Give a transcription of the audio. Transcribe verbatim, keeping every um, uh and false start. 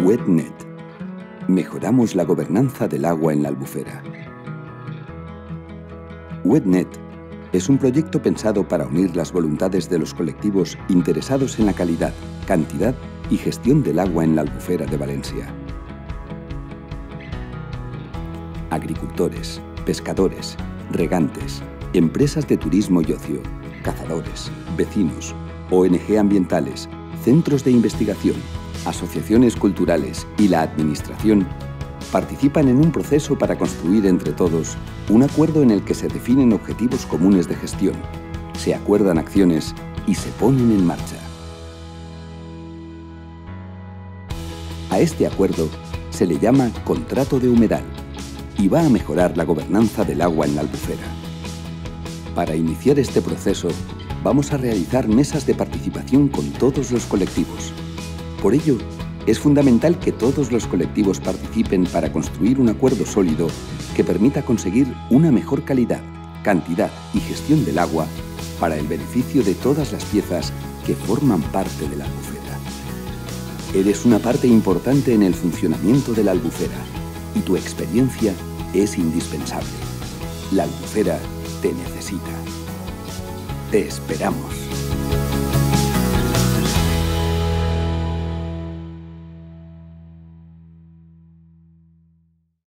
WetNet. Mejoramos la gobernanza del agua en la Albufera. WetNet es un proyecto pensado para unir las voluntades de los colectivos interesados en la calidad, cantidad y gestión del agua en la Albufera de Valencia. Agricultores, pescadores, regantes, empresas de turismo y ocio, cazadores, vecinos, O N G ambientales, centros de investigación, asociaciones culturales y la administración participan en un proceso para construir entre todos un acuerdo en el que se definen objetivos comunes de gestión, se acuerdan acciones y se ponen en marcha. A este acuerdo se le llama contrato de humedal y va a mejorar la gobernanza del agua en la Albufera. Para iniciar este proceso, vamos a realizar mesas de participación con todos los colectivos. Por ello, es fundamental que todos los colectivos participen para construir un acuerdo sólido que permita conseguir una mejor calidad, cantidad y gestión del agua para el beneficio de todas las piezas que forman parte de la Albufera. Eres una parte importante en el funcionamiento de la Albufera y tu experiencia es indispensable. La Albufera te necesita. Te esperamos.